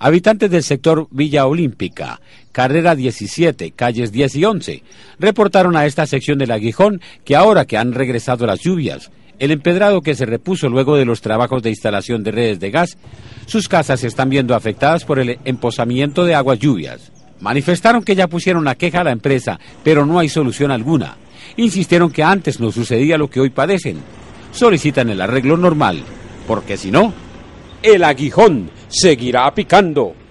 Habitantes del sector Villa Olímpica, carrera 17, calles 10 y 11, reportaron a esta sección del Aguijón que ahora que han regresado las lluvias, el empedrado que se repuso luego de los trabajos de instalación de redes de gas, sus casas se están viendo afectadas por el emposamiento de aguas lluvias. Manifestaron que ya pusieron la queja a la empresa, pero no hay solución alguna. Insistieron que antes no sucedía lo que hoy padecen. Solicitan el arreglo normal, porque si no, el aguijón seguirá picando.